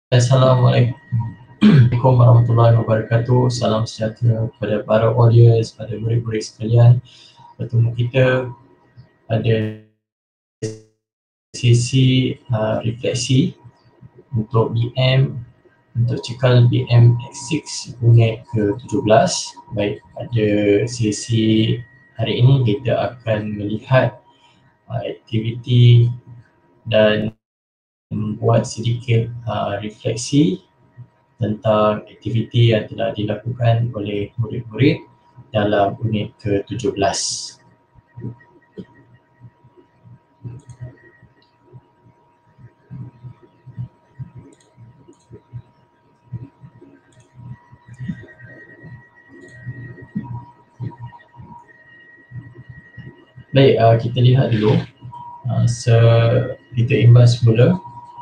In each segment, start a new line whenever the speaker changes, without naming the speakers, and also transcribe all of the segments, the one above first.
Assalamualaikum warahmatullahi wabarakatuh. Salam sejahtera kepada para audiens, pada murid-murid sekalian. Bertemu kita pada sesi refleksi untuk BM, untuk cikal BM X6 unit ke-17. Baik, pada sesi hari ini kita akan melihat aktiviti dan membuat sedikit refleksi tentang aktiviti yang telah dilakukan oleh murid-murid dalam unit ke-17. Baik, kita lihat dulu. Kita imbas semula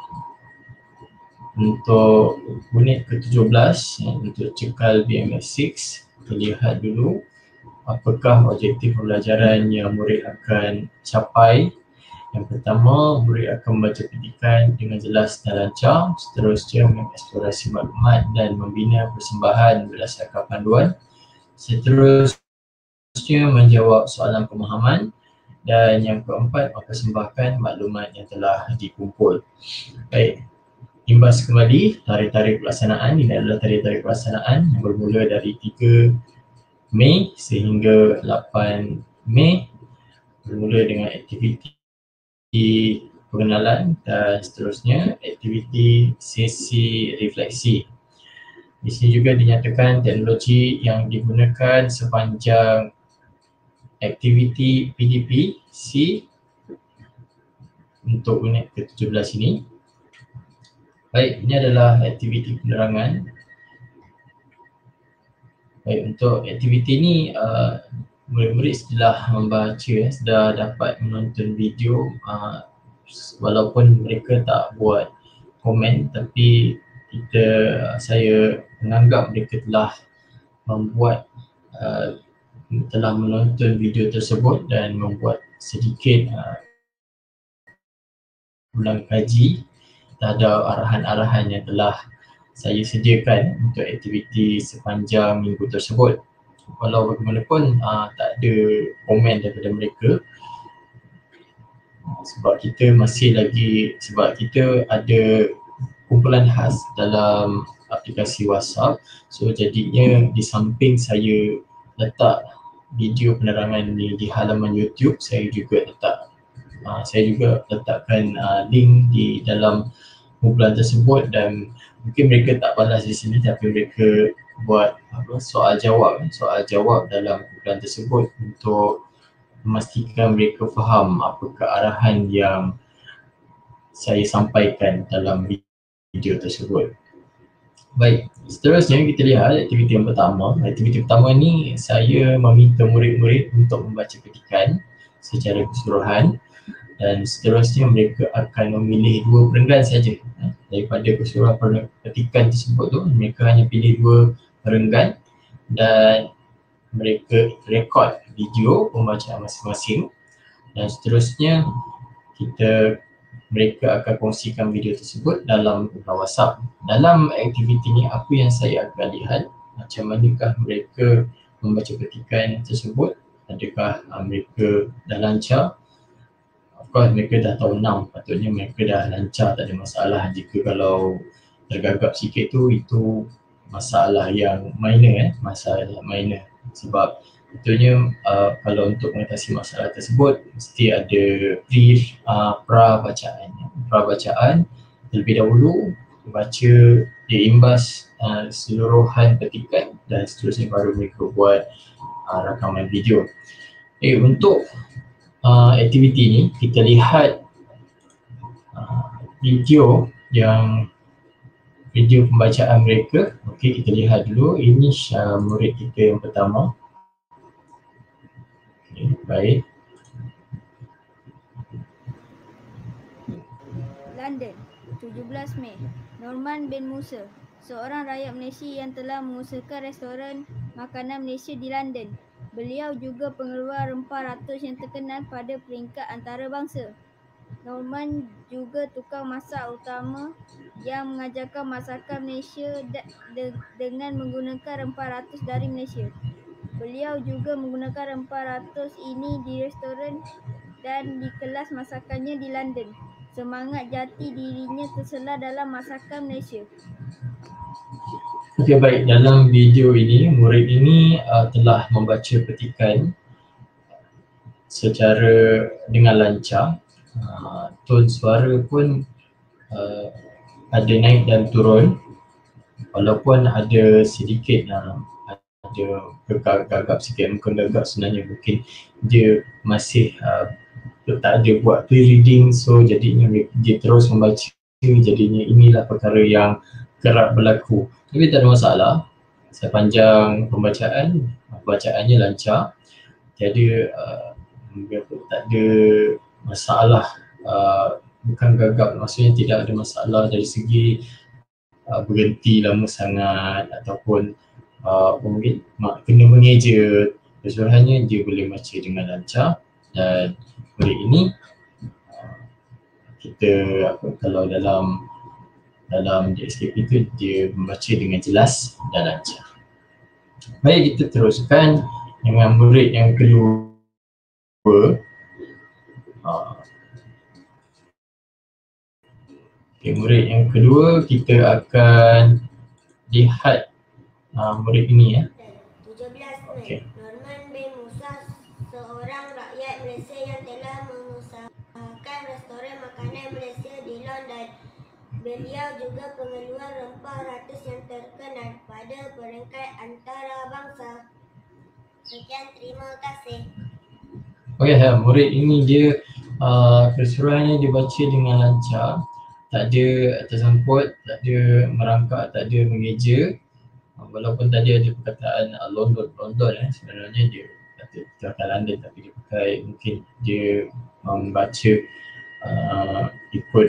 untuk unit ke-17 untuk cikal BMS 6. Kita lihat dulu apakah objektif pembelajaran yang murid akan capai. Yang pertama, murid akan membaca petikan dengan jelas dan lancar. Seterusnya, mengeksplorasi maklumat dan membina persembahan berdasarkan panduan. Seterusnya, menjawab soalan pemahaman. Dan yang keempat, mempersembahkan maklumat yang telah dikumpul. Baik, imbas kembali tarikh-tarikh pelaksanaan. Ini adalah tarikh-tarikh pelaksanaan yang bermula dari 3 Mei sehingga 8 Mei. Bermula dengan aktiviti pengenalan dan seterusnya aktiviti sesi refleksi. Di sini juga dinyatakan teknologi yang digunakan sepanjang aktiviti PDP-C untuk unit ke-17 ini. Baik, ini adalah aktiviti penerangan. Baik, untuk aktiviti ini murid-murid setelah membaca, sudah dapat menonton video, walaupun mereka tak buat komen, tapi saya menganggap mereka telah membuat telah menonton video tersebut dan membuat sedikit ulang kaji terhadap arahan-arahan yang telah saya sediakan untuk aktiviti sepanjang minggu tersebut. Walau bagaimanapun tak ada komen daripada mereka, sebab kita ada kumpulan khas dalam aplikasi WhatsApp. So jadinya di samping saya letak video penerangan ni di halaman YouTube, saya juga letakkan link di dalam kumpulan tersebut, dan mungkin mereka tak balas di sini tapi mereka buat soal jawab dalam kumpulan tersebut untuk memastikan mereka faham apakah arahan yang saya sampaikan dalam video tersebut. Baik, seterusnya kita lihat aktiviti yang pertama. Aktiviti pertama ni saya meminta murid-murid untuk membaca petikan secara keseluruhan, dan seterusnya mereka akan memilih 2 perenggan saja. Daripada keseluruhan petikan tersebut tu, mereka hanya pilih 2 perenggan dan mereka rekod video pembacaan masing-masing, dan seterusnya mereka akan kongsikan video tersebut dalam WhatsApp. Dalam aktiviti ni, apa yang saya akan lihat, macam manakah mereka membaca petikan tersebut, adakah mereka dah lancar. Of course mereka dah tahun 6, patutnya mereka dah lancar, tak ada masalah. Jika kalau tergagap sikit tu, itu masalah yang minor, sebab betulnya kalau untuk mengatasi masalah tersebut mesti ada pra-bacaan terlebih dahulu, baca diimbas seluruhan petikan dan seterusnya baru mereka buat rakaman video. Untuk aktiviti ni kita lihat video pembacaan mereka. Okey, kita lihat dulu. Ini murid kita yang pertama. Okay, baik.
London, 17 Mei. Norman bin Musa, seorang rakyat Malaysia yang telah mengusahakan restoran makanan Malaysia di London. Beliau juga pengeluar rempah ratus yang terkenal pada peringkat antarabangsa. Norman juga tukang masak utama yang mengajarkan masakan Malaysia dengan menggunakan rempah ratus dari Malaysia. Beliau juga menggunakan rempah ratus ini di restoran dan di kelas masakannya di London. Semangat jati dirinya terselah dalam masakan Malaysia.
Okey, baik. Dalam video ini, murid ini telah membaca petikan secara dengan lancar. Tone suara pun ada naik dan turun, walaupun ada sedikit ada gagap sikit, bukan gagap sebenarnya, mungkin dia masih tak ada buat pre-reading, so jadinya dia terus membaca, jadinya inilah perkara yang kerap berlaku. Tapi tak ada masalah, sepanjang pembacaannya lancar, tiada tak ada masalah, bukan gagap, maksudnya tidak ada masalah dari segi berhenti lama sangat ataupun mungkin kena mengeja. Keseluruhannya dia boleh baca dengan lancar, dan murid ini kita kalau dalam DSKP itu dia membaca dengan jelas dan lancar. Baik, kita teruskan dengan murid yang kedua. Murid yang kedua kita akan lihat murid ini ya.
17 Mei. Norman bin Musa, seorang rakyat Malaysia yang telah mengusahakan restoran makanan Malaysia di London. Beliau juga pengeluar rempah ratus yang terkenal pada peringkat antarabangsa. Sekian, terima kasih.
Okey, murid ini dia keseluruhannya dibaca dengan lancar, tak ada tersangkut, tak ada merangkak, tak ada mengeja. Walaupun tadi ada perkataan London sebenarnya dia kata London, tapi dia pakai, mungkin dia membaca ikut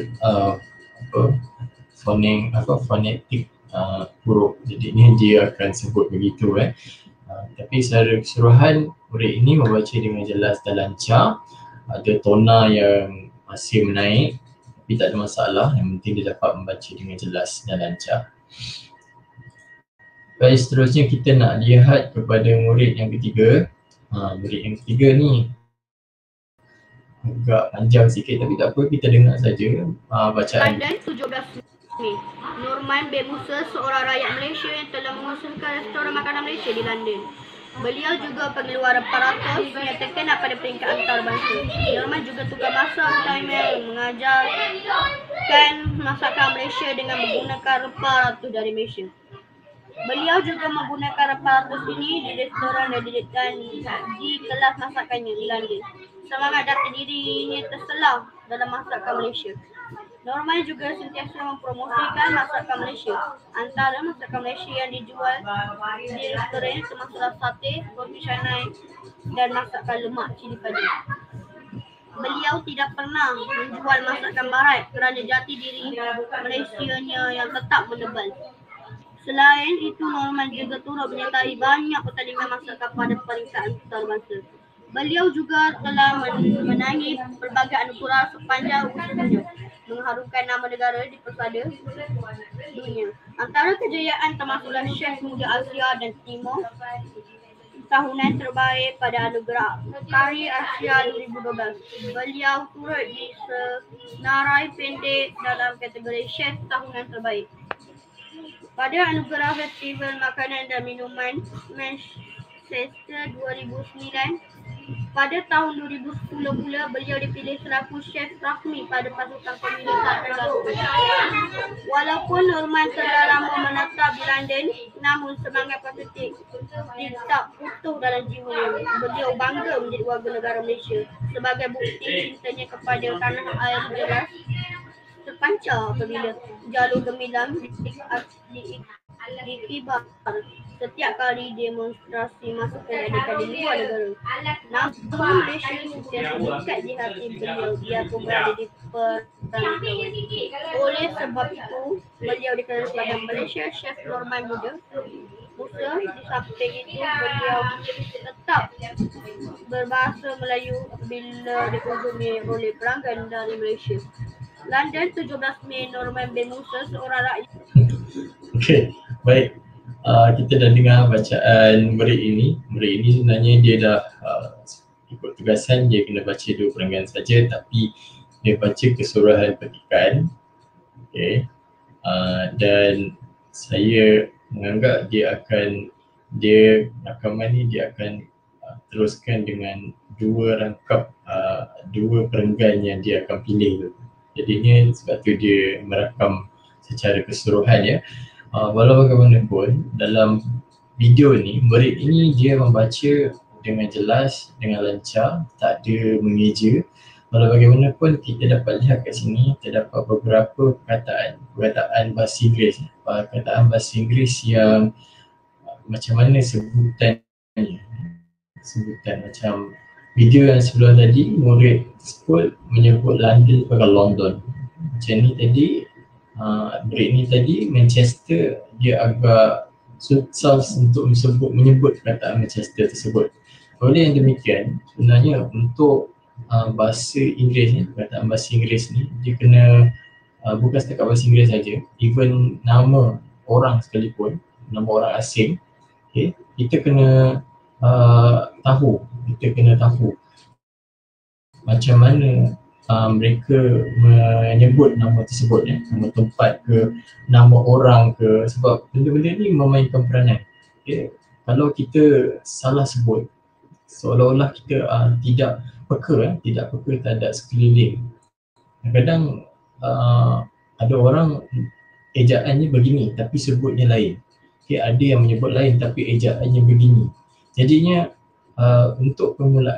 fonetik huruf, jadinya dia akan sebut begitu tapi secara keseluruhan murid ini membaca dengan jelas dan lancar. Ada tona yang masih menaik tapi tak ada masalah, yang penting dia dapat membaca dengan jelas dan lancar. Baik, seterusnya kita nak lihat kepada murid yang ketiga. Murid yang ketiga ni agak panjang sikit tapi tak apa, kita dengar saja bacaan.
London, 17 Mei. Norman bin Musa, seorang rakyat Malaysia yang telah mengusahakan restoran makanan Malaysia di London. Beliau juga pengeluar rempah ratus yang terkenal pada peringkat antarabangsa. Norman juga tukang masak utama yang mengajarkan masakan Malaysia dengan menggunakan rempah ratus dari Malaysia. Beliau juga menggunakan rempah ratus ini di restoran dan di kelas masakannya di London. Semangat jati dirinya terselah dalam masakan Malaysia. Norman juga sentiasa mempromosikan masakan Malaysia. Antara masakan Malaysia yang dijual di restoran termasuklah sate, roti canai dan masakan lemak cili padi. Beliau tidak pernah menjual masakan barat kerana jati diri Malaysianya yang tetap menebal. Selain itu, Norman juga turut menyertai banyak pertandingan masakan pada peringkat antarabangsa. Beliau juga telah menangi pelbagai anugerah sepanjang usahanya, mengharumkan nama negara di persada dunia. Antara kejayaan termasuklah Chef Muda Asia dan Timur tahunan terbaik pada anugerah Kari Asia 2012. Beliau turut disenarai pendek dalam kategori Chef tahunan terbaik pada anugerah Festival Makanan dan Minuman Manchester 2009. Pada tahun 2010 pula, beliau dipilih selaku chef rasmi pada pasukan pemilihan Glasgow. Walaupun Norman telah lama menetap di London, namun semangat patriotik tidak putus dalam jiwanya. Beliau bangga menjadi warga negara Malaysia. Sebagai bukti cintanya kepada tanah air jelas terpancar apabila jalur gemilang dikibar setiap kali demonstrasi masuk kemerdekaan di luar negara. Namun Malaysia sentiasa dekat di hati beliau, biarpun berada di perantauan. Oleh sebab itu, beliau dikenal sebagai Malaysia Chef Norman Muda. Musa. Di samping itu beliau tetap berbahasa Melayu apabila dikunjungi oleh pelanggan dari Malaysia. London, 17 Mei, Norman bin Musa, seorang rakyat.
Okey, baik. Kita dah dengar bacaan murid ini. Murid ini sebenarnya dia dah ikut tugasan, dia kena baca 2 perenggan saja, tapi dia baca keseluruhan petikan. Okey. Dan saya menganggap rakaman ni dia akan teruskan dengan 2 rangkap 2 perenggan yang dia akan pilih tu. Jadinya sebab tu dia merakam secara keseluruhan ya. Walau bagaimanapun dalam video ni, murid ini dia membaca dengan jelas, dengan lancar, tak ada mengeja. Walau bagaimanapun kita dapat lihat kat sini terdapat beberapa perkataan bahasa Inggeris. Perkataan bahasa Inggeris yang macam mana sebutan macam video yang sebelum tadi, murid tersebut menyebut London sebagai London. Macam ni tadi, murid ni tadi Manchester, dia agak susah untuk menyebut perkataan Manchester tersebut. Oleh yang demikian, sebenarnya untuk bahasa Inggeris ni, perkataan bahasa Inggeris ni, dia kena bukan setakat bahasa Inggeris saja, even nama orang sekalipun, nama orang asing, okay, kita kena tahu macam mana mereka menyebut nama tersebut ya, nama tempat ke, nama orang ke, sebab benda-benda ni memainkan peranan. Okay. Kalau kita salah sebut, seolah-olah kita tidak peka terhadap sekeliling. Kadang-kadang ada orang ejaannya begini tapi sebutnya lain. Okay, ada yang menyebut lain tapi ejaannya begini. Jadinya untuk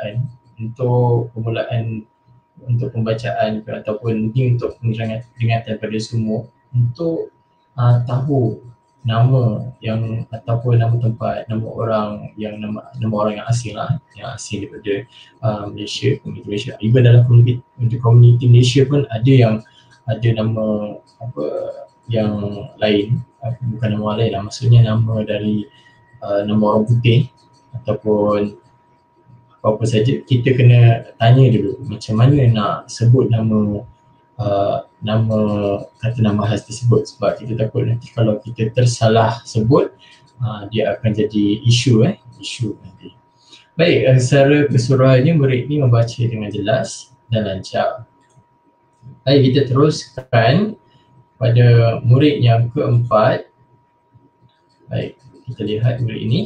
pembacaan ataupun ini untuk peringatan pada semua, untuk tahu nama yang ataupun nama tempat, nama orang yang asing lah, yang asing daripada Malaysia, komuniti Malaysia. Even dalam komuniti Malaysia pun ada nama yang lain, bukan nama lain lah, maksudnya nama dari nama orang putih ataupun apa saja. Kita kena tanya dulu macam mana nak sebut nama khas tersebut, sebab kita takut nanti kalau kita tersalah sebut dia akan jadi isu nanti. Baik, secara keseluruhannya murid ni membaca dengan jelas dan lancar. Baik, kita teruskan pada murid yang keempat. Baik, kita lihat murid ini.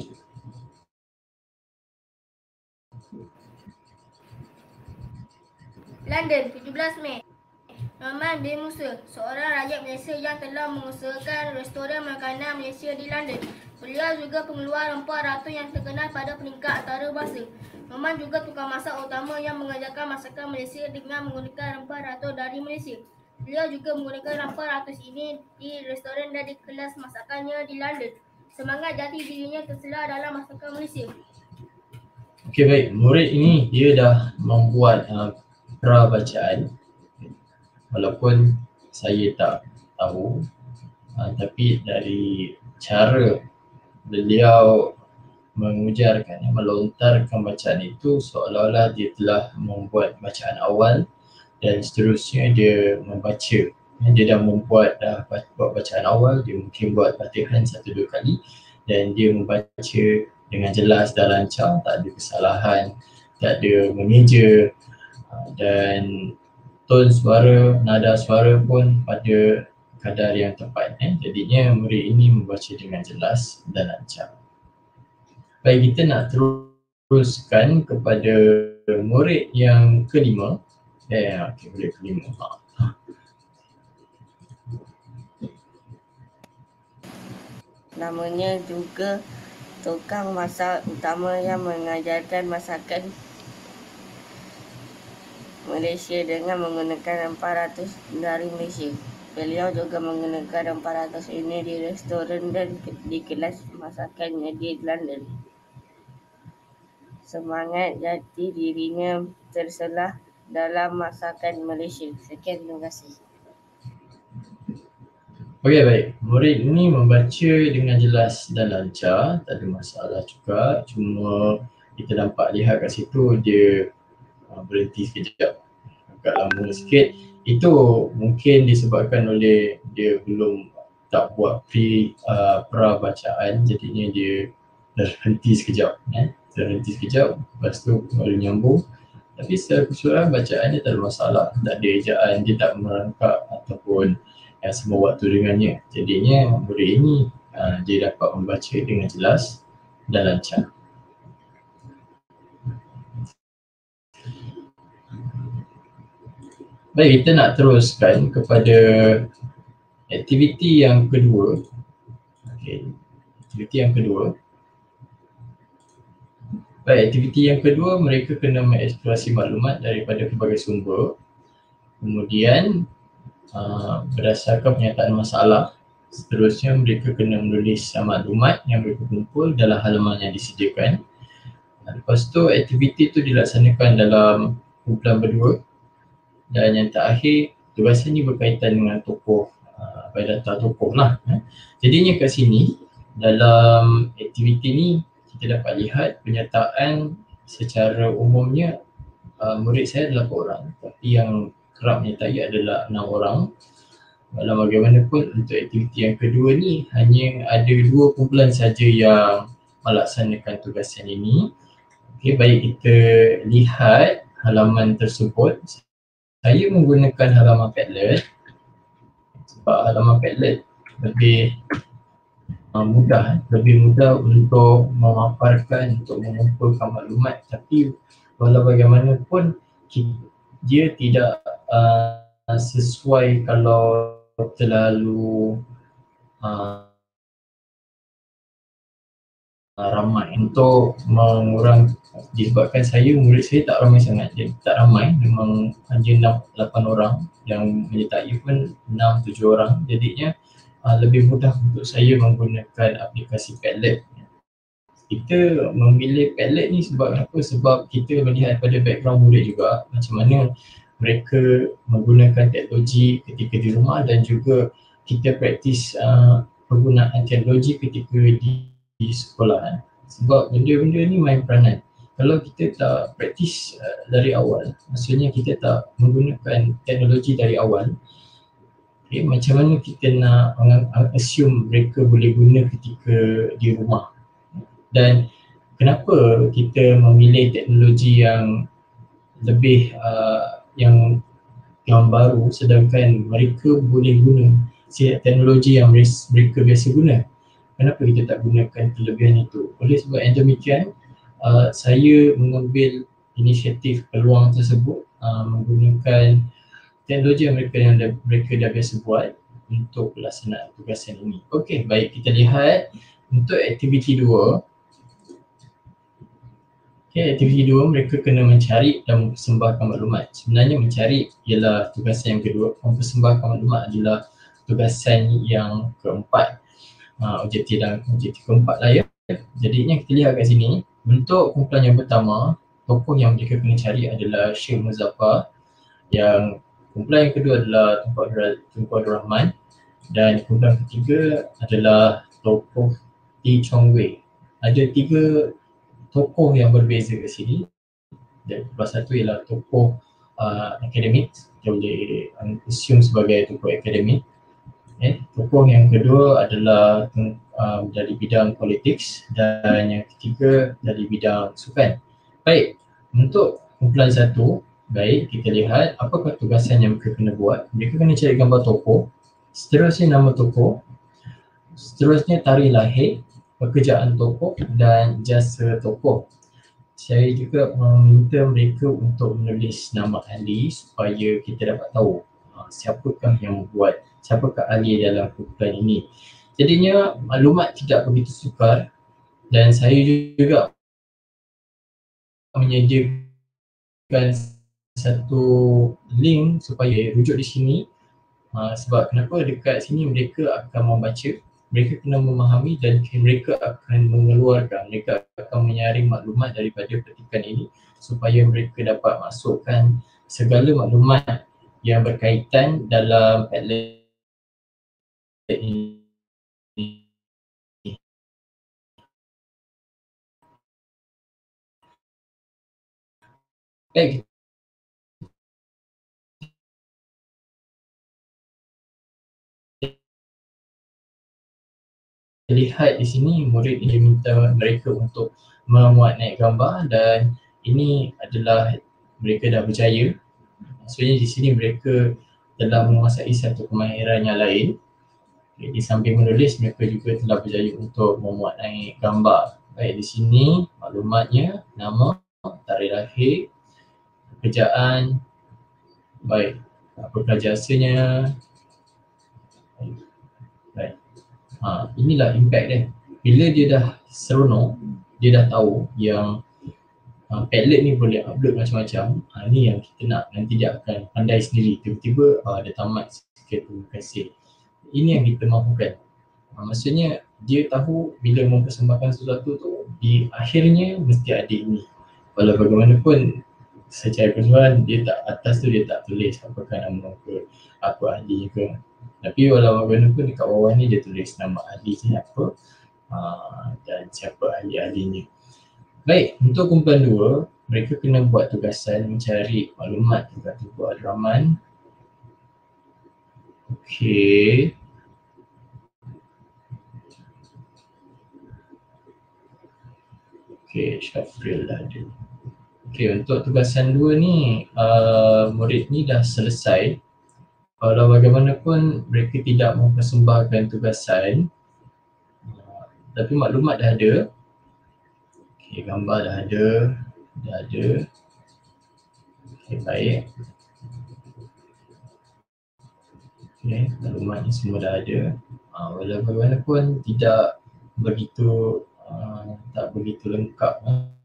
London, 17 Mei. Norman bin Musa, seorang rakyat Malaysia yang telah mengusahakan restoran makanan Malaysia di London. Beliau juga pengeluar rempah ratu yang terkenal pada peringkat antarabangsa. Norman juga tukang masak utama yang mengajarkan masakan Malaysia dengan menggunakan rempah ratu dari Malaysia. Beliau juga menggunakan rempah ratus ini di restoran dan di kelas masakannya di London. Semangat jati dirinya terselah dalam masakan Malaysia.
Okey, baik. Murid ini dia dah membuat pra-bacaan, walaupun saya tak tahu, tapi dari cara beliau mengujarkan, melontarkan bacaan itu, seolah-olah dia telah membuat bacaan awal dan seterusnya dia membaca. Dia dah buat bacaan awal, dia mungkin buat Fatihah 1-2 kali dan dia membaca dengan jelas dan lancar, tak ada kesalahan, tak ada mengeja, dan ton suara, nada suara pun pada kadar yang tepat. Jadinya murid ini membaca dengan jelas dan lancar. Baik, kita nak teruskan kepada murid yang kelima. Murid kelima.
Namanya juga tukang masak utama yang mengajarkan masakan Malaysia dengan menggunakan rempah ratus dari Malaysia. Beliau juga menggunakan rempah ratus ini di restoran dan di kelas masakannya di London. Semangat jati dirinya terselah dalam masakan Malaysia. Sekian, terima kasih.
Okey, baik. Murid ni membaca dengan jelas dan lancar, tak ada masalah juga. Cuma kita lihat kat situ dia berhenti sekejap, agak lama sikit. Itu mungkin disebabkan oleh dia belum tak buat pra bacaan, jadinya dia terhenti sekejap. Terhenti sekejap, lepas tu baru nyambung. Tapi secara keseluruhan bacaannya tak ada masalah, tak ada ejaan, dia tak merangkak ataupun semua waktu dengannya. Jadinya murid ini dia dapat membaca dengan jelas dan lancar. Baik, kita nak teruskan kepada aktiviti yang kedua. Okey, aktiviti yang kedua. Baik, aktiviti yang kedua, mereka kena mengeksplorasi maklumat daripada pelbagai sumber. Kemudian berdasarkan pernyataan masalah, seterusnya mereka kena menulis maklumat yang mereka kumpul dalam halaman yang disediakan. Lepas tu aktiviti tu dilaksanakan dalam kumpulan berdua. Dan yang terakhir, tugasan ni berkaitan dengan tokoh, biodata tokoh lah. Jadinya kat sini, dalam aktiviti ni kita dapat lihat pernyataan secara umumnya murid saya 8 orang, tapi yang kerap menyertai adalah 6 orang. Walau bagaimanapun untuk aktiviti yang kedua ni hanya ada 2 kumpulan saja yang melaksanakan tugasan ini. Okey, baik, kita lihat halaman tersebut. Saya menggunakan halaman Padlet sebab halaman Padlet lebih mudah untuk memaparkan, untuk mengumpulkan maklumat. Tapi walau bagaimanapun dia tidak sesuai kalau terlalu ramai. Untuk mengurang, disebabkan murid saya tak ramai sangat, jadi tak ramai, memang hanya 8 orang, yang menyertai pun 6-7 orang. Jadinya lebih mudah untuk saya menggunakan aplikasi Padlet. Kita memilih Padlet ni sebab apa? Sebab kita melihat pada background murid juga, macam mana mereka menggunakan teknologi ketika di rumah, dan juga kita praktis penggunaan teknologi ketika di sekolah. Sebab benda-benda ni main peranan. Kalau kita tak praktis dari awal, maksudnya kita tak menggunakan teknologi dari awal, macam mana kita nak assume mereka boleh guna ketika di rumah. Dan kenapa kita memilih teknologi yang lebih yang baru, sedangkan mereka boleh guna teknologi yang mereka biasa guna? Kenapa kita tak gunakan kelebihan itu? Oleh sebab yang demikian, saya mengambil inisiatif peluang tersebut, menggunakan teknologi yang mereka dah biasa buat untuk pelaksanaan tugasan ini. Okey, baik, kita lihat untuk aktiviti 2. Okey, aktiviti 2, mereka kena mencari dan mempersembahkan maklumat. Sebenarnya mencari ialah tugasan yang kedua, mempersembahkan maklumat adalah tugasan yang keempat. Objektif keempat lah ya. Jadinya kita lihat kat sini, bentuk kumpulan yang pertama, tokoh yang mereka kena cari adalah Syekh Muzaffar. Yang kumpulan yang kedua adalah Tunku Abdul Rahman. Dan kumpulan ketiga adalah tokoh T. Chong Wei. Ada 3 tokoh yang berbeza kat sini. Dan kumpulan satu ialah tokoh akademik, kita boleh assume sebagai tokoh akademik. Tokoh yang kedua adalah dari bidang politik, dan yang ketiga dari bidang sukan. Baik, untuk kumpulan satu, baik, kita lihat apakah tugasan yang mereka kena buat. Mereka kena cari gambar tokoh, seterusnya nama tokoh, seterusnya tarikh lahir, pekerjaan tokoh dan jasa tokoh. Saya juga meminta mereka untuk menulis nama ahli supaya kita dapat tahu siapakah yang membuat, siapakah ahli dalam kumpulan ini. Jadinya maklumat tidak begitu sukar, dan saya juga menyediakan satu link supaya rujuk di sini. Sebab kenapa dekat sini mereka akan membaca, mereka kena memahami, dan mereka akan mengeluarkan, mereka akan menyaring maklumat daripada petikan ini supaya mereka dapat masukkan segala maklumat yang berkaitan dalam Padlet ini. Baik, lihat di sini murid ini minta mereka untuk memuat naik gambar dan ini adalah mereka dah berjaya. Maksudnya di sini mereka telah menguasai satu kemahiran yang lain. Di samping menulis, mereka juga telah berjaya untuk memuat naik gambar. Baik, di sini maklumatnya, nama, tarikh lahir, pekerjaan, baik, apakah jasanya. Baik. Inilah impact dia. Bila dia dah seronok, dia dah tahu yang Padlet ni boleh upload macam-macam. Ni yang kita nak, nanti dia akan pandai sendiri. Tiba-tiba dah tamat, sekian, terima kasih. Ini yang kita mahukan. Maksudnya dia tahu bila mempersembahkan sesuatu tu, di akhirnya mesti ada ini. Walau bagaimanapun secara keseluruhan dia tak, atas tu dia tak tulis apakah nama ke, apa ahli ke. Tapi walau bagaimanapun dekat bawah ni dia tulis nama ahli ni apa dan siapa ahli-ahlinya. Baik, untuk kumpulan 2, mereka kena buat tugasan mencari maklumat tentang Tunku Abdul Rahman. Okey. Okey, Syafril ada. Okey, untuk tugasan 2 ni, murid ni dah selesai. Walau bagaimanapun mereka tidak mempersembahkan tugasan, tapi maklumat dah ada. Okey, gambar dah ada. Okey, baik. Okey, maklumat ni semua dah ada. Walau bagaimanapun tidak begitu tak begitu lengkap.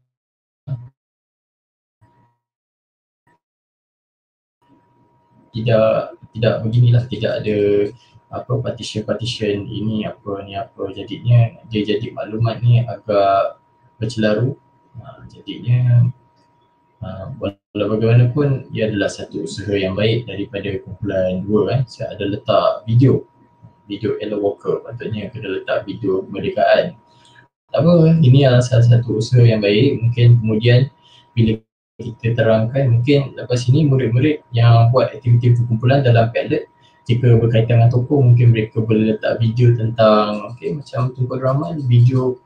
Tidak beginilah, tidak ada apa partition ini apa ni apa, jadinya dia jadi maklumat ni agak bercelaru. Jadinya walau bagaimanapun ia adalah satu usaha yang baik daripada kumpulan 2 kan. Saya ada letak video Ella Walker, patutnya kena letak video kemerdekaan. Tak apa, ini adalah salah satu usaha yang baik. Mungkin kemudian bila kita terangkan, mungkin lepas ini murid-murid yang buat aktiviti perkumpulan dalam Padlet, jika berkaitan dengan tokoh, mungkin mereka boleh letak video tentang macam Tunku Abdul Rahman, video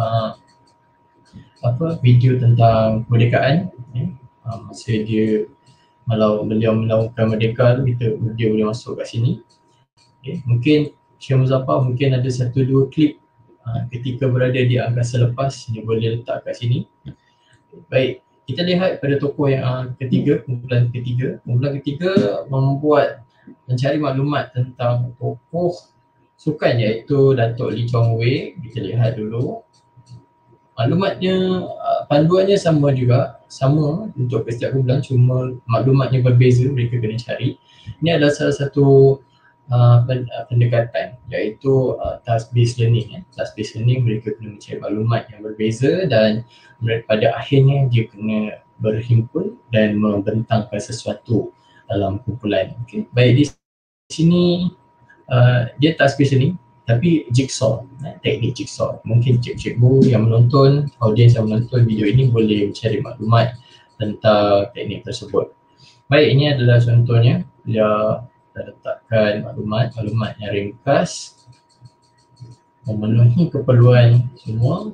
video tentang kemerdekaan. Masa dia beliau melaungkan merdeka tu, dia boleh masuk kat sini. Mungkin Syekh Muzaffar mungkin ada 1-2 klip ketika berada di angkasa lepas, dia boleh letak kat sini. Baik, kita lihat pada tokoh yang ketiga, kumpulan ketiga. Kumpulan ketiga mencari maklumat tentang tokoh sukan iaitu Datuk Lee Chong Wei. Kita lihat dulu. Maklumatnya, panduannya sama juga, sama untuk setiap kumpulan, cuma maklumatnya berbeza, mereka kena cari. Ini adalah salah satu pendekatan iaitu task based learning. Task based learning, mereka kena mencari maklumat yang berbeza dan pada akhirnya dia kena berhimpun dan membentangkan sesuatu dalam kumpulan. Okay. Baik, di sini dia task based learning tapi jigsaw, teknik jigsaw. Mungkin cikgu yang menonton, audiens yang menonton video ini boleh mencari maklumat tentang teknik tersebut. Baik, ini adalah contohnya. Dia letakkan maklumat yang ringkas, memenuhi keperluan semua.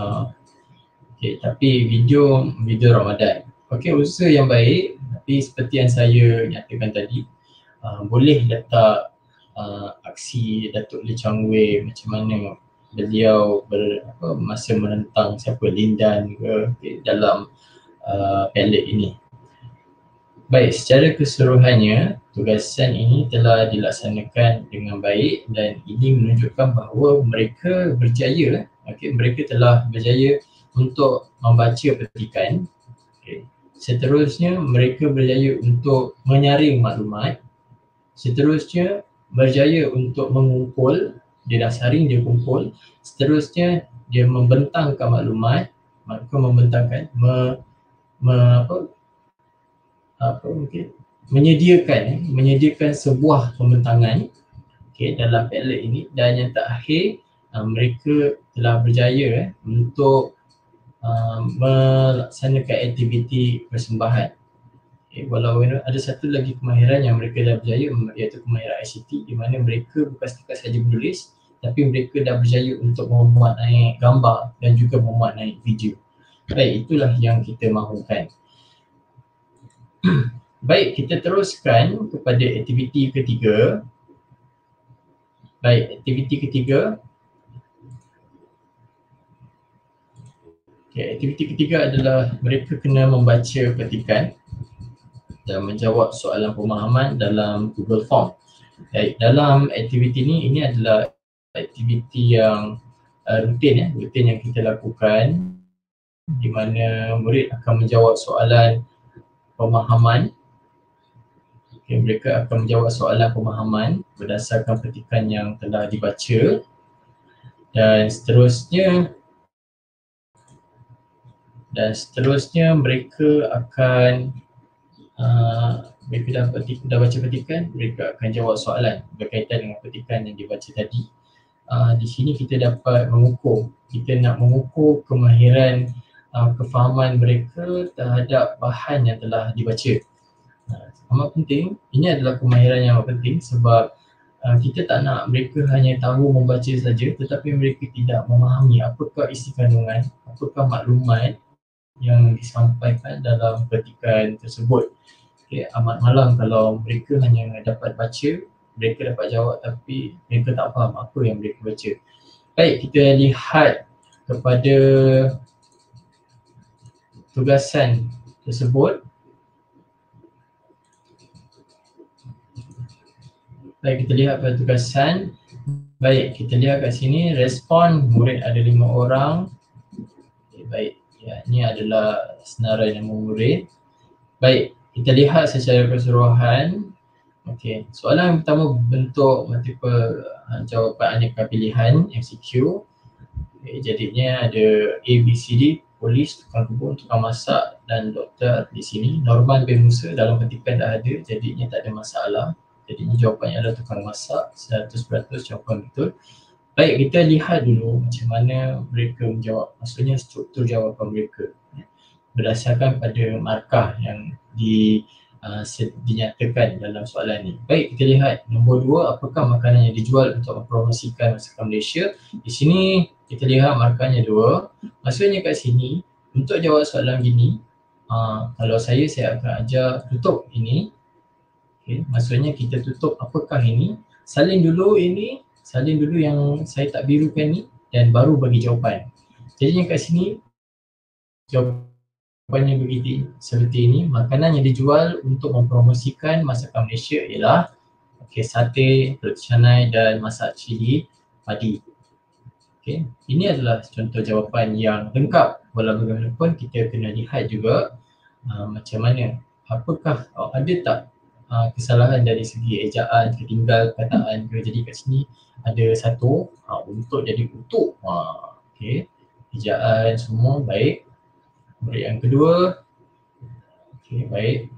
Okay, tapi video Ramadan. Okey, usaha yang baik, tapi seperti yang saya nyatakan tadi, boleh letak aksi Datuk Lee Chong Wei, macam mana beliau masa menentang siapa, Lindan ke, dalam Padlet ini. Baik, secara keseluruhannya tugasan ini telah dilaksanakan dengan baik dan ini menunjukkan bahawa mereka berjaya. Mereka telah berjaya untuk membaca petikan. Seterusnya mereka berjaya untuk menyaring maklumat. Seterusnya berjaya untuk mengumpul, dia dah saring, dia kumpul. Seterusnya dia membentangkan maklumat, menyediakan sebuah pembentangan okay, dalam Padlet ini. Dan yang terakhir, mereka telah berjaya untuk melaksanakan aktiviti persembahan. Okay, walau ada satu lagi kemahiran yang mereka dah berjaya, iaitu kemahiran ICT, di mana mereka bukan setakat sahaja menulis, tapi mereka dah berjaya untuk memuat naik gambar dan juga memuat naik video. Baik, itulah yang kita mahukan. Baik, kita teruskan kepada aktiviti ketiga. Baik, aktiviti ketiga. Okay, aktiviti ketiga adalah mereka kena membaca petikan dan menjawab soalan pemahaman dalam Google Form. Baik, dalam aktiviti ini adalah aktiviti yang rutin yang kita lakukan, di mana murid akan menjawab soalan pemahaman. Okay, mereka akan menjawab soalan pemahaman berdasarkan petikan yang telah dibaca, dan seterusnya mereka akan mereka dah baca petikan, mereka akan jawab soalan berkaitan dengan petikan yang dibaca tadi. Di sini kita dapat mengukur, kita nak mengukur kemahiran kefahaman mereka terhadap bahan yang telah dibaca. Amat penting, ini adalah kemahiran yang amat penting sebab kita tak nak mereka hanya tahu membaca saja tetapi mereka tidak memahami apakah isi kandungan, apakah maklumat yang disampaikan dalam petikan tersebut. Okay, amat malang kalau mereka hanya dapat baca, mereka dapat jawab tapi mereka tak faham apa yang mereka baca. Baik, kita lihat kepada tugasan tersebut. Baik, kita lihat pada tugasan. Baik, kita lihat kat sini respon murid ada 5 orang. Okay, baik, ya, ini adalah senarai nama murid. Baik, kita lihat secara keseluruhan. Okey, soalan yang pertama bentuk multiple jawapan aneka pilihan MCQ. Okay, jadinya ada A, B, C, D, polis, tukang kebun, tukang masak dan doktor di sini. Norman bin Musa dalam petikan dah ada, jadinya tak ada masalah. Jadinya jawapannya adalah tukang masak, 100% jawapan betul. Baik, kita lihat dulu macam mana mereka menjawab, maksudnya struktur jawapan mereka berdasarkan pada markah yang dinyatakan dalam soalan ni. Baik, kita lihat nombor 2, apakah makanan yang dijual untuk mempromosikan masakan Malaysia. Di sini kita lihat markahnya 2. Maksudnya kat sini untuk jawab soalan gini, kalau saya akan ajar tutup ini. Okay, maksudnya kita tutup apakah ini, salin dulu ini, salin dulu yang saya tak birukan ni dan baru bagi jawapan. Jadi kat sini jawapannya begitu seperti ini. Makanan yang dijual untuk mempromosikan masakan Malaysia ialah sate, roti canai dan masak cili padi. Okay, ini adalah contoh jawapan yang lengkap. Walau bagaimanapun kita kena lihat juga macam mana, apakah ada tak kesalahan dari segi ejaan, ketinggal perkataan ke. Jadi kat sini ada satu untuk jadi utuh. Okey, ejaan semua baik. Murid yang kedua, okey baik,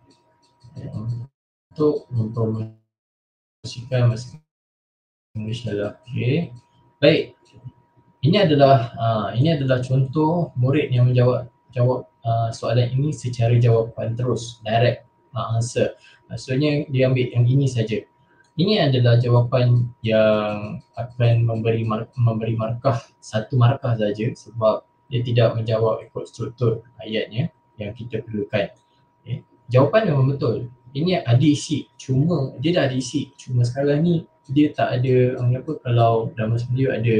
untuk mempromosikan masakan Malaysia lah. Okey baik, ini adalah contoh murid yang menjawab soalan ini secara jawapan terus, direct answer. Maksudnya dia ambil yang ini saja. Ini adalah jawapan yang akan memberi markah, 1 markah saja sebab dia tidak menjawab ikut struktur ayatnya yang kita perlukan. Okay. Jawapan memang betul. Ini ada isi, cuma dia dah ada isi. Cuma sekarang ni dia tak ada kalau dalam bahasa Melayu ada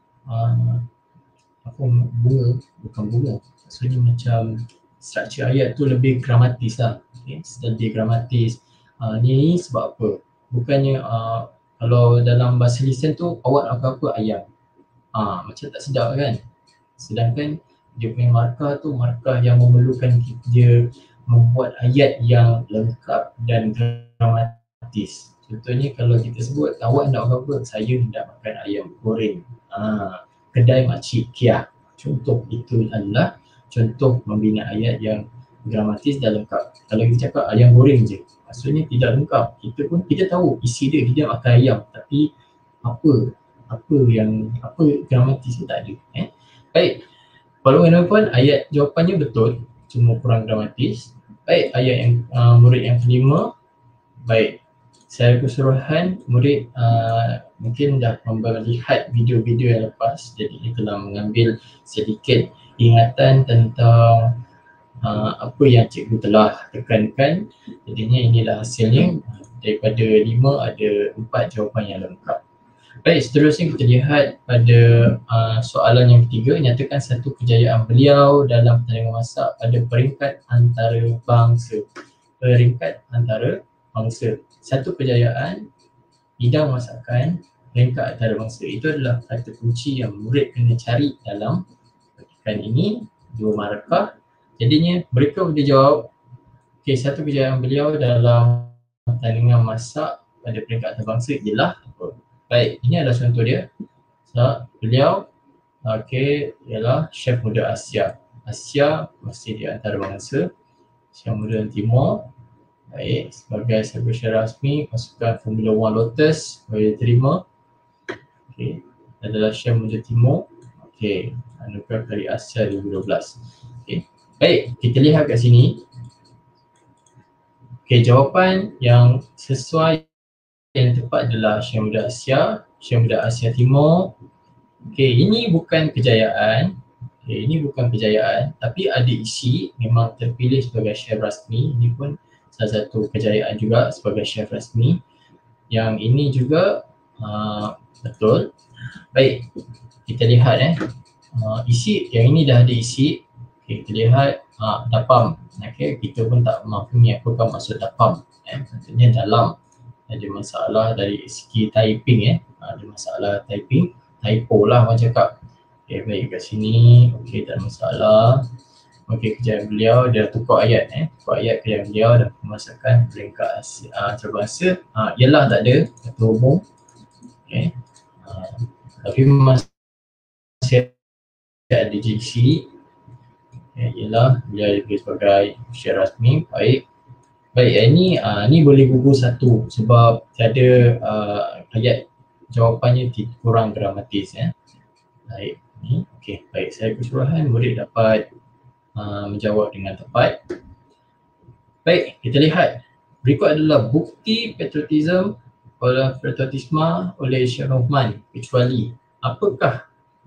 bunga, bukan bunga. Maksudnya macam struktur ayat tu lebih gramatis lah. Okay, lebih gramatis. Ni sebab apa? Bukannya kalau dalam bahasa lisan tu awak apa-apa ayam. Macam tak sedap kan? Sedangkan dia punya markah tu markah yang memerlukan dia membuat ayat yang lengkap dan gramatis. Contohnya kalau kita sebut awak nak apa? Saya hendak makan ayam goreng. Kedai Makcik Kia. Contoh itu adalah contoh membina ayat yang gramatis dan lengkap. Kalau kita cakap ayam goreng je, maksudnya tidak lengkap. Kita tahu isi dia makan ayam, tapi apa gramatis dia tak ada. Baik, walaupun pun ayat jawapannya betul, cuma kurang gramatis. Baik, ayat yang murid yang kelima. Baik, secara keseluruhan murid mungkin dah melihat video-video yang lepas, jadi dia telah mengambil sedikit ingatan tentang apa yang cikgu telah tekankan. Jadinya inilah hasilnya. Daripada 5 ada 4 jawapan yang lengkap. Baik, seterusnya kita lihat pada soalan yang ketiga. Nyatakan satu kejayaan beliau dalam pertandingan masak pada peringkat antarabangsa. Satu kejayaan bidang masakan peringkat antarabangsa. Itu adalah kata kunci yang murid kena cari dalam petikan ini. 2 markah. Jadinya mereka boleh jawab, okey, satu kejayaan beliau dalam pertandingan masak pada peringkat antarabangsa ialah apa? Baik, ini adalah contoh dia. Beliau ialah chef muda Asia. Asia masih di antarabangsa. Chef muda Timur. Baik, sebagai selebriti rasmi pasukan Formula 1 Lotus boleh diterima. Okey, adalah chef muda Timur. Okey, anugerah dari Asia 2012. Okey. Baik, kita lihat kat sini. Okey, jawapan yang sesuai yang tepat adalah chef muda Asia, chef muda Asia Timur. Okey, ini bukan kejayaan. Okey, ini bukan kejayaan, tapi ada isi, memang terpilih sebagai chef rasmi. Ini pun salah satu kejayaan juga sebagai chef rasmi. Yang ini juga betul. Baik, kita lihat isi, yang ini dah ada isi. Okay, kita lihat dapam. Okay, kita pun tak memahami apakah maksud dapam. Maksudnya dalam. Ada masalah dari segi typing. Ada masalah typing. Typo lah orang cakap. Okay, baik kat sini. Okay, tak ada masalah. Okay, kejayaan beliau dia tukar ayat. Tukar ayat kejayaan beliau dan pemasakan peringkat antarabangsa. Ialah tak ada ketua umum. Okay. Tapi masih ada JC. Ialah beliau diberi sebagai chef rasmi. Baik, ni boleh gugur satu sebab tiada ayat jawapannya kurang gramatis. Baik, ni okey. Baik, saya keseluruhan murid dapat menjawab dengan tepat. Baik, kita lihat. Berikut adalah bukti patriotisme oleh Syekh Rahman kecuali apakah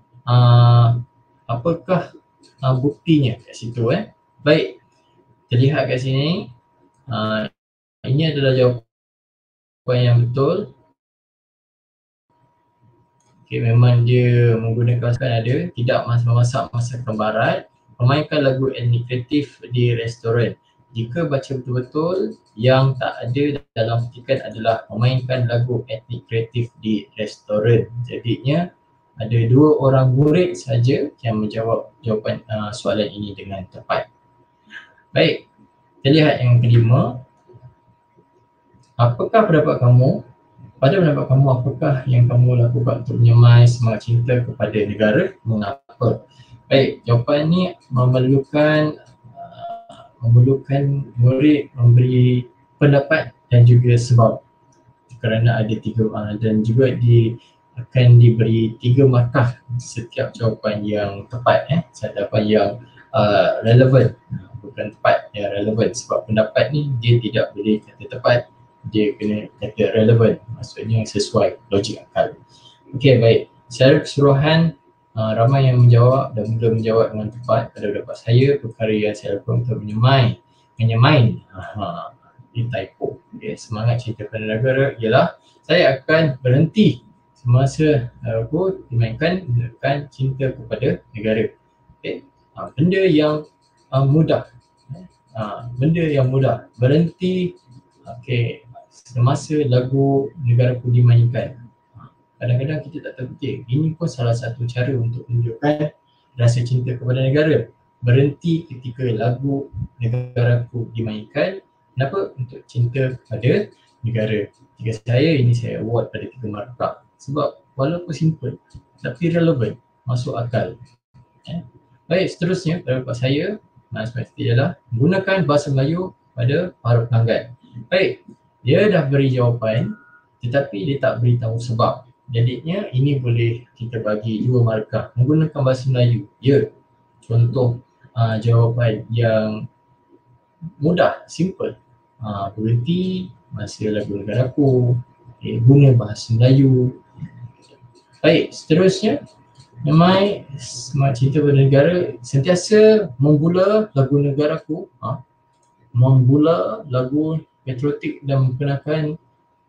buktinya kat situ. Baik, kita lihat kat sini. Ini adalah jawapan yang betul. Okay, memang dia menggunakan masakan ada, tidak memasak masakan barat, memainkan lagu etnik kreatif di restoran. Jika baca betul-betul, yang tak ada dalam petikan adalah memainkan lagu etnik kreatif di restoran. Jadinya ada 2 orang murid saja yang menjawab jawapan soalan ini dengan tepat. Baik, kita lihat yang kelima. Apakah pendapat kamu? Pada pendapat kamu, apakah yang kamu lakukan untuk menyemai semangat cinta kepada negara? Mengapa? Baik, jawapan ini memerlukan murid memberi pendapat dan juga sebab. Kerana ada 3 dan juga akan diberi 3 markah setiap jawapan yang tepat. Jawapan yang relevan, bukan tepat, yang relevan. Sebab pendapat ni dia tidak boleh kata tepat, dia kena kata relevan, maksudnya sesuai logik akal. Okey, baik. Secara keseluruhan ramai yang menjawab dan mula menjawab dengan tepat. Pada pendapat saya, perkara yang saya lakukan untuk menyemai ini typo. Okay, semangat cinta pada negara ialah saya akan berhenti semasa aku dimainkan cinta kepada negara. Okay. Benda yang mudah. Benda yang mudah. Berhenti semasa lagu negaraku dimainkan. Kadang-kadang kita tak terfikir. Ini pun salah satu cara untuk menunjukkan rasa cinta kepada negara. Berhenti ketika lagu negaraku dimainkan. Kenapa? Untuk cinta kepada negara. Jika saya award pada 3 markah. Sebab walaupun simple tapi relevan, masuk akal. Baik, seterusnya pendapat saya seperti ialah menggunakan bahasa Melayu pada para pelanggan. Baik, dia dah beri jawapan tetapi dia tak beritahu sebab. Jadinya ini boleh kita bagi 2 markah menggunakan bahasa Melayu. Ya, contoh jawapan yang mudah, simple. Berhenti masa lagu negaraku, guna bahasa Melayu. Baik, seterusnya Nyamai Semangat Cinta pada Negara sentiasa membula lagu negaraku, membula lagu patriotik dan memperkenalkan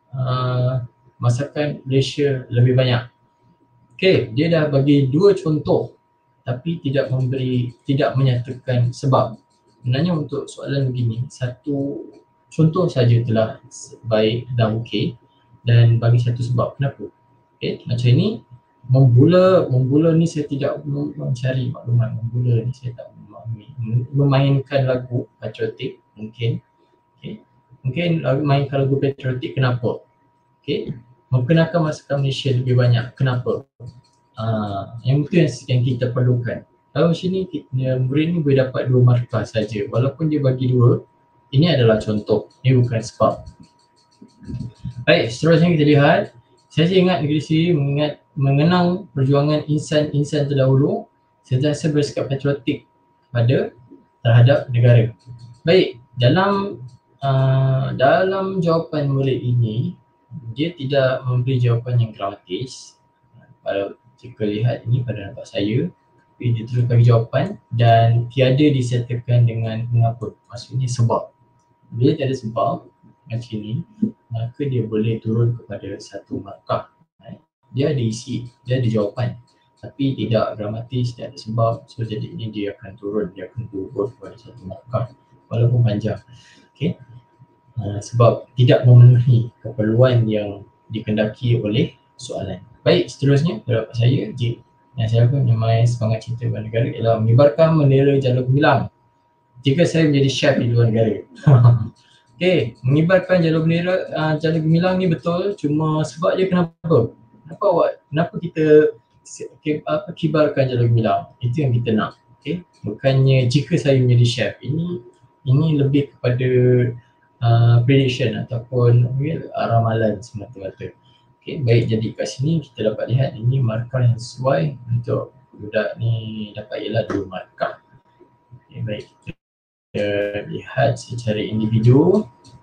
masakan Malaysia lebih banyak. Okey, dia dah bagi 2 contoh tapi tidak menyatakan sebab. Sebenarnya untuk soalan begini, 1 contoh saja telah baik dan okey dan bagi 1 sebab. Kenapa? Okey, macam ini membula ni saya tidak mencari maklumat. Membula ni saya tak memahami. Memainkan lagu patriotik mungkin. Okey. Mungkin mainkan lagu patriotik, kenapa? Okey. Memperkenalkan masakan Malaysia lebih banyak, kenapa? Yang itu yang kita perlukan. Kalau macam ni, murid ni boleh dapat 2 markah saja. Walaupun dia bagi 2, ini adalah contoh, ini bukan sebab. Baik, seterusnya kita lihat. Saya ingat negeri sendiri mengenang perjuangan insan-insan terdahulu sentiasa bersikap patriotik terhadap negara. Baik, dalam jawapan murid ini, dia tidak memberi jawapan yang gramatis. Kalau jika lihat ini pada nampak saya, dia terus bagi jawapan dan tiada disertakan dengan mengapa. Maksudnya sebab. Bila tiada sebab macam ni, maka dia boleh turun kepada 1 markah. Dia ada isi, dia ada jawapan tapi tidak gramatis, tidak ada sebab. So jadi ini dia akan turun, dia akan turun kepada 1 markah walaupun panjang. Okay. Sebab tidak memenuhi keperluan yang dikendaki oleh soalan. Baik, seterusnya pendapat saya, yang saya akan Nyamai Semangat Cinta pada Negara ialah mengibarkan bendera Jalur Gemilang jika saya menjadi chef di luar negara. Okey, mengibarkan Jalur Gemilang ni betul, cuma sebab dia kenapa? Kenapa kita kibarkan Jalur Gemilang? Itu yang kita nak. Okey, bukannya jika saya menjadi chef. Ini lebih kepada prediction ataupun ramalan semata-mata. Okey, baik, jadi kat sini kita dapat lihat ini markah yang sesuai untuk budak ni dapat ialah 2 markah. Okey, baik, kita lihat secara individu.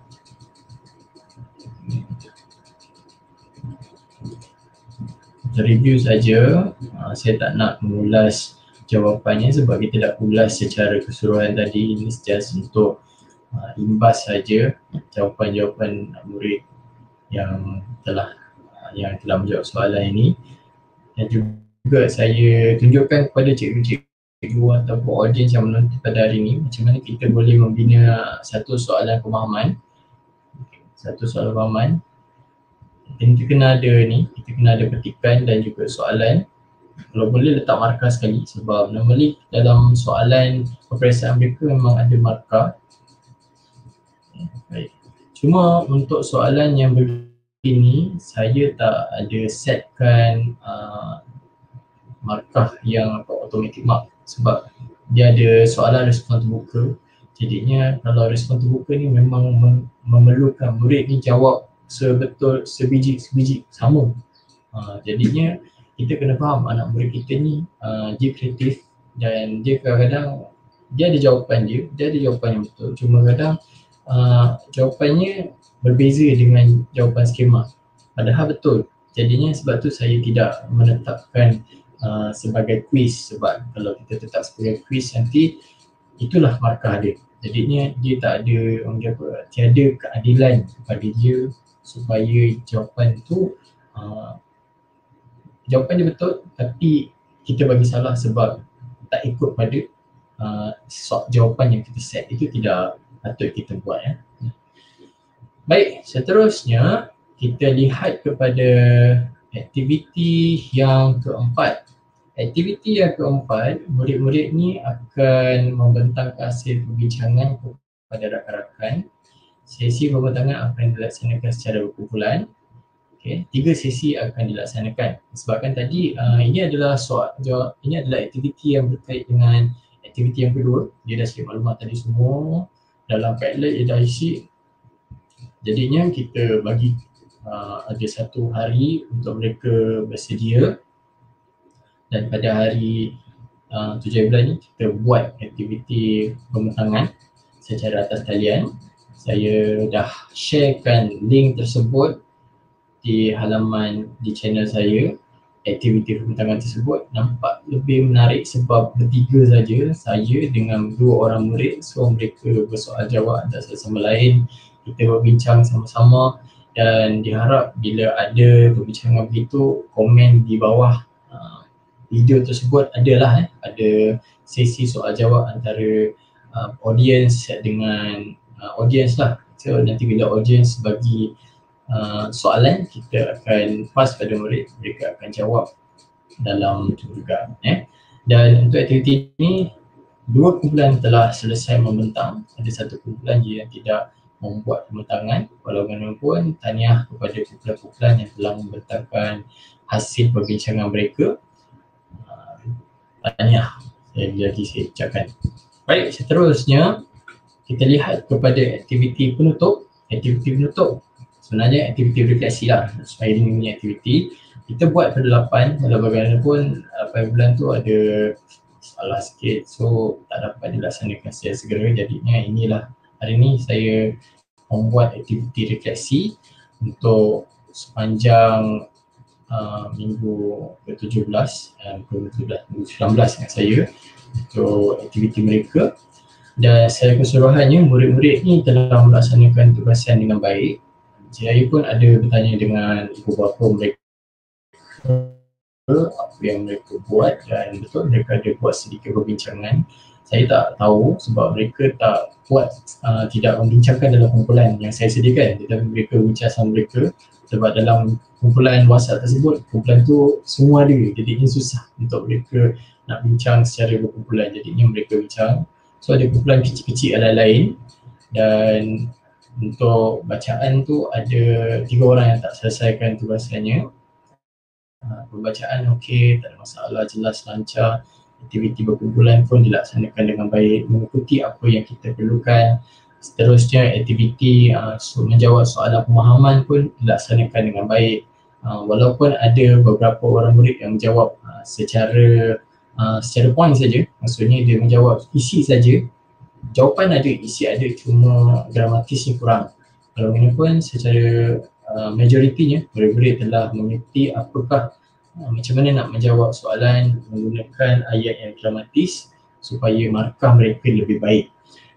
Kita review saja. Saya tak nak mengulas jawapannya sebab kita dah ulas secara keseluruhan tadi. Ini just untuk imbas saja jawapan-jawapan murid yang telah menjawab soalan ini. Dan juga saya tunjukkan kepada cikgu ataupun audiens yang menonton pada hari ini macam mana kita boleh membina satu soalan pemahaman. Kita kena ada petikan dan juga soalan. Kalau boleh letak markah sekali sebab normally dalam soalan peperiksaan mereka memang ada markah. Baik. Cuma untuk soalan yang begini saya tak ada setkan markah yang automatic mark sebab dia ada soalan respon terbuka. Jadinya kalau respon terbuka ni memang memerlukan murid ni jawab sebiji sama. Jadinya kita kena faham anak murid kita ni dia kreatif dan dia kadang-kadang dia ada jawapan dia ada jawapan yang betul, cuma kadang jawapannya berbeza dengan jawapan skema padahal betul. Jadinya sebab tu saya tidak menetapkan sebagai kuis sebab kalau kita tetap sebagai kuis nanti itulah markah dia. Jadinya dia tak ada tiada keadilan kepada dia supaya jawapan tu jawapan dia betul tapi kita bagi salah sebab tak ikut pada jawapan yang kita set. Itu tidak patut kita buat ya. Baik, seterusnya kita lihat kepada aktiviti yang keempat. Aktiviti yang keempat, murid-murid ni akan membentangkan hasil perbincangan kepada rakan-rakan. Sesi pembentangan akan dilaksanakan secara berkumpulan. Okay, 3 sesi akan dilaksanakan. Sebabkan tadi ini adalah aktiviti yang berkait dengan aktiviti yang kedua. Dia dah siap maklumat tadi semua. Dalam Padlet dia dah isi Jadinya kita bagi ada satu hari untuk mereka bersedia, dan pada hari 7 bulan ni kita buat aktiviti pembentangan secara atas talian. Saya dah sharekan link tersebut di halaman di channel saya. Aktiviti pembentangan tersebut nampak lebih menarik sebab bertiga saja, saya dengan 2 orang murid. So mereka bersoal jawab antara sama lain, kita berbincang sama-sama, dan diharap bila ada perbincangan begitu, komen di bawah video tersebut adalah ada sesi soal jawab antara audience dengan audience lah. So nanti bila audience bagi soalan, kita akan pass pada murid, mereka akan jawab dalam itu juga. Dan untuk aktiviti ini 2 kumpulan telah selesai membentang, ada 1 kumpulan yang tidak membuat pembentangan. Walaupun tahniah kepada kumpulan-kumpulan yang telah membentangkan hasil perbincangan mereka. Tahniah jadi saya ucapkan. Baik, seterusnya kita lihat kepada aktiviti penutup. Aktiviti penutup sebenarnya aktiviti refleksi lah, inspiring punya aktiviti. Kita buat pada 8, walau bagaimanapun 8 bulan tu ada salah sikit, so tak dapat dilaksanakan secara segera. Jadinya inilah hari ni saya membuat aktiviti refleksi untuk sepanjang minggu ke-17 minggu 19 dengan saya untuk aktiviti mereka. Dan secara keseluruhannya murid-murid ni telah melaksanakan tugasan dengan baik. Saya pun ada bertanya dengan ibu bapa mereka apa yang mereka buat, dan betul mereka ada buat sedikit perbincangan. Saya tak tahu sebab mereka tak buat tidak membincangkan dalam kumpulan yang saya sediakan, tetapi mereka bincang sama mereka sebab dalam kumpulan WhatsApp tersebut, kumpulan tu semua ada, jadinya susah untuk mereka nak bincang secara berkumpulan, jadinya mereka bincang. So ada kumpulan kecil-kecil lain, dan untuk bacaan tu ada 3 orang yang tak selesaikan tugasannya. Pembacaan okey, tak ada masalah, jelas, lancar. Aktiviti berkumpulan pun dilaksanakan dengan baik, mengikuti apa yang kita perlukan. Seterusnya aktiviti menjawab soalan pemahaman pun dilaksanakan dengan baik. Walaupun ada beberapa orang murid yang menjawab secara point saja, maksudnya dia menjawab isi saja. Jawapan ada, isi ada, cuma gramatisnya kurang. Kalau bagaimanapun secara majoritinya murid-murid telah mengikuti apakah macam mana nak menjawab soalan menggunakan ayat yang gramatis supaya markah mereka lebih baik.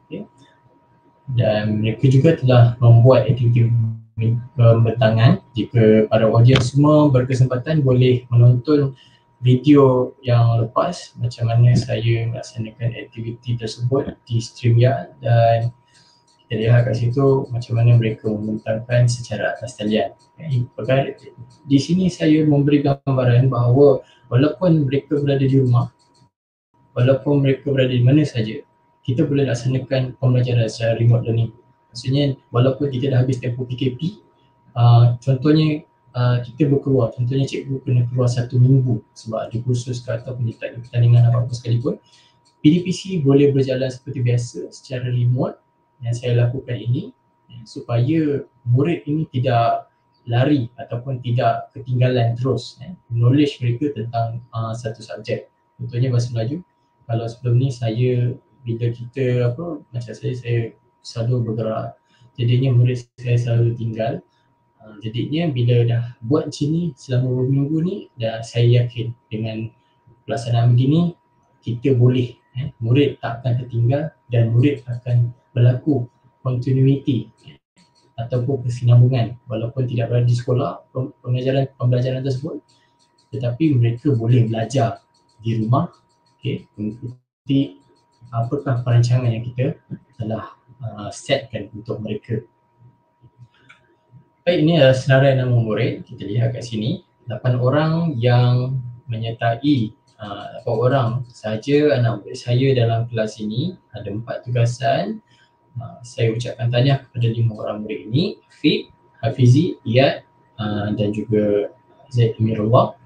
Dan mereka juga telah membuat aktiviti pembentangan. Jika para audiens semua berkesempatan boleh menonton video yang lepas macam mana saya melaksanakan aktiviti tersebut di StreamYard, dan kita lihat kat situ macam mana mereka membentangkan secara atas talian. Di sini saya memberi gambaran bahawa walaupun mereka berada di rumah, walaupun mereka berada di mana saja, kita boleh laksanakan pembelajaran secara remote learning. Maksudnya walaupun kita dah habis tempoh PKP, contohnya kita berkeluar, contohnya cikgu kena keluar 1 minggu sebab ada kursus ke ataupun tak ada pertandingan apa-apa sekalipun, PDPC boleh berjalan seperti biasa secara remote. Yang saya lakukan ini supaya murid ini tidak lari ataupun tidak ketinggalan terus knowledge mereka tentang satu subjek. Contohnya bahasa Melayu, kalau sebelum ni saya bila kita macam saya selalu bergerak, jadinya murid saya selalu tinggal. Jadinya bila dah buat macam ni selama berminggu ni, dah saya yakin dengan pelaksanaan begini kita boleh, murid tak akan tertinggal dan murid akan berlaku continuity ataupun kesinambungan walaupun tidak berada di sekolah pembelajaran tersebut, tetapi mereka boleh belajar di rumah, mengikuti apakah perancangan yang kita telah setkan untuk mereka. Baik, ini adalah senarai nama murid. Kita lihat kat sini 8 orang yang menyertai 8 orang sahaja anak murid saya dalam kelas ini. Ada 4 tugasan. Saya ucapkan tahniah kepada 5 orang murid ini, Fib, Hafizi, Iyad dan juga Zaid Amirullah.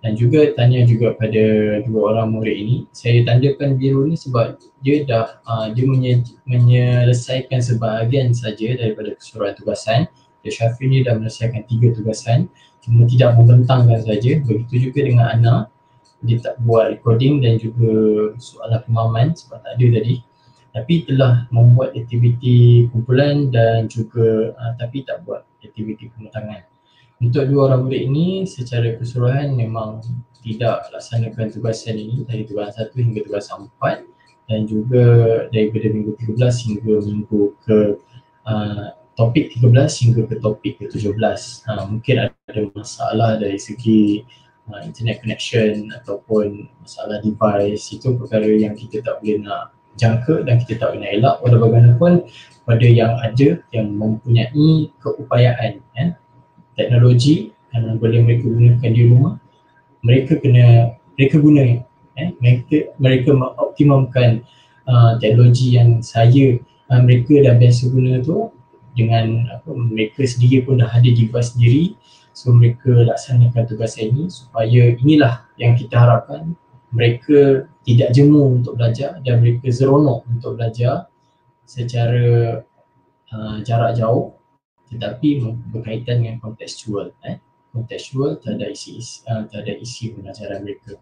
Dan juga tanya juga pada dua orang murid ini, saya tandakan biru ni sebab dia dah dia menyelesaikan sebahagian saja daripada keseluruhan tugasan. Syafiq ni dah menyelesaikan 3 tugasan, cuma tidak membentangkan saja. Begitu juga dengan Ana, dia tak buat recording dan juga soalan pemahaman sebab tak ada tadi, tapi telah membuat aktiviti kumpulan dan juga tapi tak buat aktiviti pemetangan. Untuk dua orang murid ini secara keseluruhan memang tidak laksanakan tugasan ini dari tugasan 1 hingga tugasan 4 dan juga daripada minggu 13 hingga minggu ke topik 13 hingga ke topik ke 17. Mungkin ada masalah dari segi internet connection ataupun masalah device, itu perkara yang kita tak boleh nak jangka dan kita tak boleh nak elak. Walau bagaimanapun pada yang ada yang mempunyai keupayaan teknologi yang boleh mereka gunakan di rumah, mereka guna mereka mengoptimumkan teknologi yang mereka dah biasa guna tu dengan mereka sendiri pun dah ada device sendiri. So mereka laksanakan tugas ini supaya inilah yang kita harapkan, mereka tidak jemu untuk belajar dan mereka seronok untuk belajar secara jarak jauh tetapi berkaitan dengan kontekstual terhadap isi pembelajaran mereka.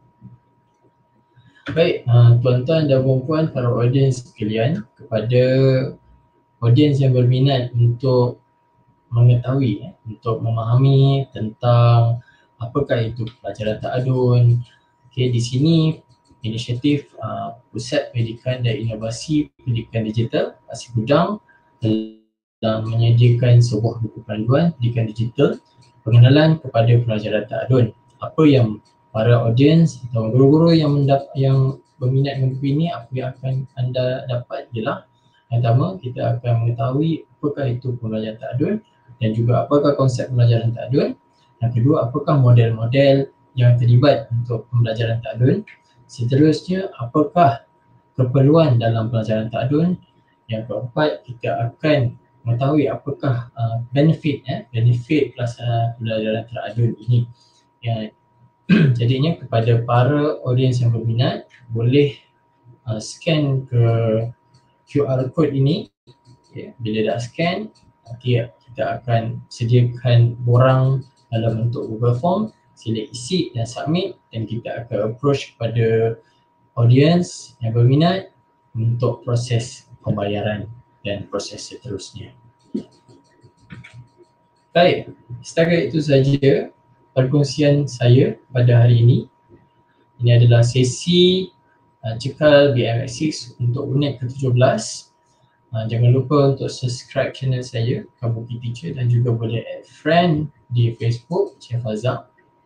Baik, tuan-tuan dan puan-puan, para audiens sekalian, kepada audiens yang berminat untuk mengetahui, untuk memahami tentang apakah itu pelajaran ta'adun, di sini inisiatif Pusat Pendidikan dan Inovasi Pendidikan Digital Pasir Gudang dan menyediakan sebuah buku panduan pendidikan digital pengenalan kepada pelajaran ta'adun. Apa yang para audiens atau guru-guru yang berminat dengan buku ini, apa yang akan anda dapat ialah, yang pertama, kita akan mengetahui apakah itu pembelajaran ta'adun dan juga apakah konsep pembelajaran ta'adun. Yang kedua, apakah model-model yang terlibat untuk pembelajaran ta'adun. Seterusnya, apakah keperluan dalam pelajaran ta'adun. Yang keempat, kita akan mengetahui apakah benefit pelaksanaan pembelajaran ta'adun ini. Jadinya kepada para audiens yang berminat, boleh scan ke QR code ini. Bila dah scan, nanti kita akan sediakan borang dalam bentuk Google Form, sila isi dan submit dan kita akan approach kepada audiens yang berminat untuk proses pembayaran dan proses seterusnya. Baik, setakat itu saja perkongsian saya pada hari ini. Ini adalah sesi cekal BMX6 untuk unit ke-17. Jangan lupa untuk subscribe channel saya, Kabuki Teacher, dan juga boleh add friend di Facebook, Chef Azhar.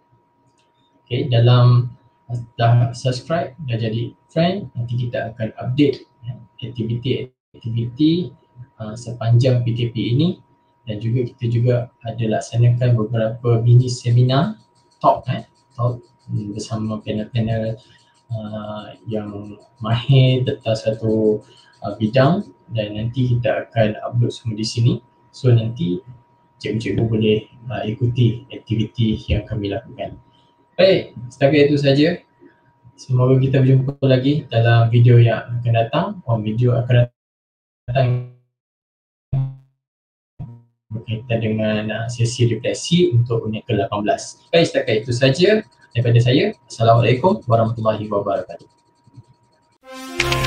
Dalam dah subscribe, dah jadi friend, nanti kita akan update aktiviti sepanjang PKP ini dan juga kita juga ada laksanakan beberapa mini seminar talk bersama panel-panel yang mahir tentang satu bidang dan nanti kita akan upload semua di sini. So nanti cikgu-cikgu boleh ikuti aktiviti yang kami lakukan. Baik, setakat itu saja. Semoga kita berjumpa lagi dalam video yang akan datang. Video akan datang berkaitan dengan sesi refleksi untuk unit ke-18. Baik, setakat itu saja daripada saya. Assalamualaikum warahmatullahi wabarakatuh.